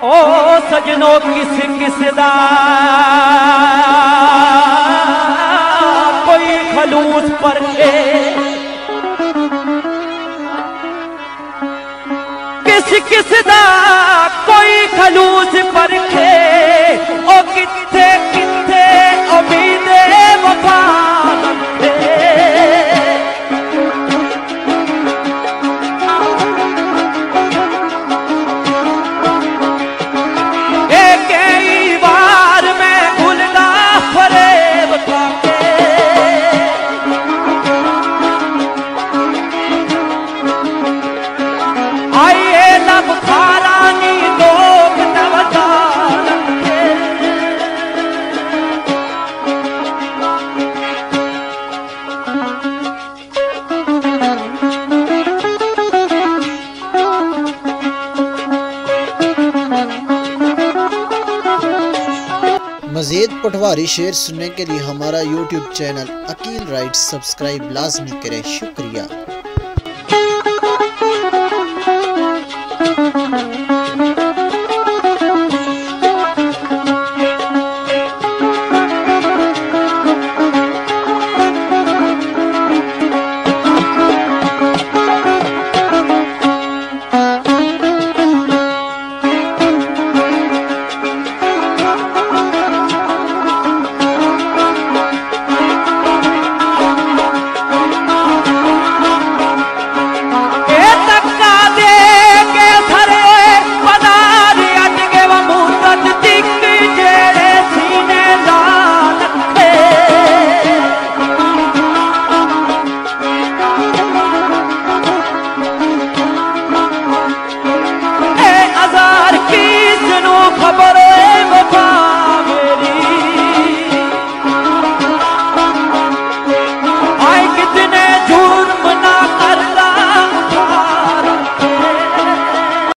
ओ सजनो किस किस दा कोई खलूस परखे, किस किस दा कोई खलूस परखे, ओ किथे किथे उम्मीदे वफा रखे। कई बार मैं भूलना फरेब खाके, आइए लब खारानी लोग नवजान के। मज़ीद पटवारी शेर सुनने के लिए हमारा YouTube channel Akeel writes subscribe लाजमी करें। शुक्रिया।